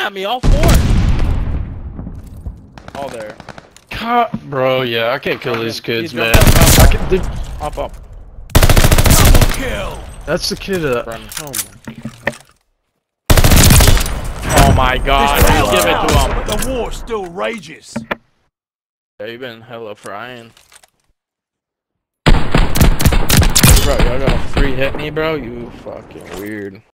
at me, all four. All there. Bro, yeah, I can't kill these kids, man. Up, up. Double kill. That's the kid that. Run. Oh my god, just give it to him. But the war still rages. Yeah, you been hella frying. Bro, y'all got a free hit me, bro? You fucking weird.